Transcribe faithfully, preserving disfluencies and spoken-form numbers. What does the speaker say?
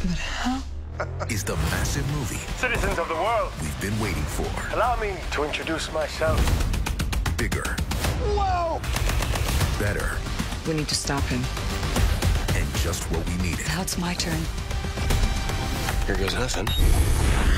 But how? Is the massive movie Citizens of the world, we've been waiting for. Allow me to introduce myself. Bigger. Whoa! Better. We need to stop him. And just what we needed. Now it's my turn. Here goes nothing.